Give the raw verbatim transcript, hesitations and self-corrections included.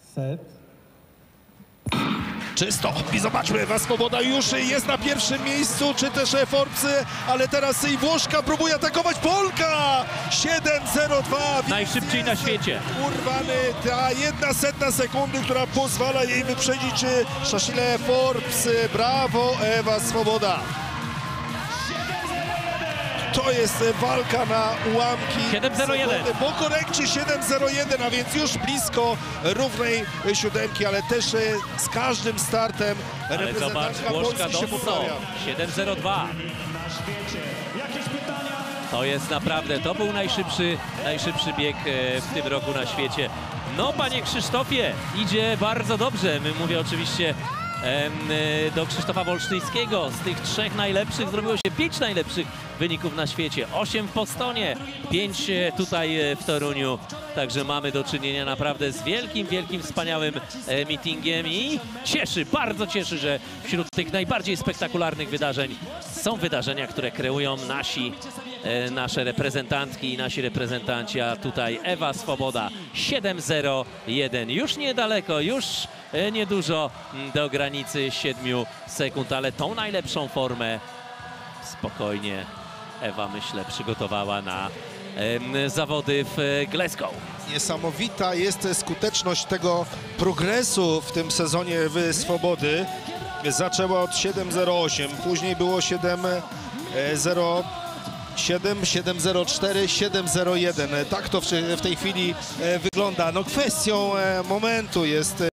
Set. Czysto. I zobaczmy, Ewa Swoboda już jest na pierwszym miejscu, czy też Forbes, ale teraz i Włoszka próbuje atakować Polka. siedem zero dwa. Najszybciej na świecie. Urwany, ta jedna setna sekundy, która pozwala jej wyprzedzić Cecilie Forbes. Brawo, Ewa Swoboda. To jest walka na ułamki. siedem zero jeden. Po korekcie siedem zero jeden, a więc już blisko równej siódemki, ale też z każdym startem Ale zobacz, reprezentantka Włoszka Polski się dostał. poprawia. siedem zero dwa. To jest naprawdę, to był najszybszy, najszybszy bieg e, w tym roku na świecie. No, panie Krzysztofie, idzie bardzo dobrze. My mówię oczywiście em, e, do Krzysztofa Wolsztyńskiego. Z tych trzech najlepszych zrobiło się pięć najlepszych wyników na świecie. Osiem w Bostonie, pięć e, tutaj e, w Toruniu. Także mamy do czynienia naprawdę z wielkim, wielkim, wspaniałym e, meetingiem i cieszy, bardzo cieszy, że wśród tych najbardziej spektakularnych wydarzeń są wydarzenia, które kreują nasi, e, nasze reprezentantki i nasi reprezentanci, a tutaj Ewa Swoboda siedem zero jeden. Już niedaleko, już e, niedużo m, do granicy siedmiu sekund, ale tą najlepszą formę spokojnie Ewa, myślę, przygotowała na em, zawody w e, Glasgow. Niesamowita jest skuteczność tego progresu w tym sezonie Ewy Swobody. Zaczęła od siedem zero osiem, później było siedem zero siedem, siedem zero cztery, siedem zero jeden. Tak to w tej chwili wygląda. No, kwestią momentu jest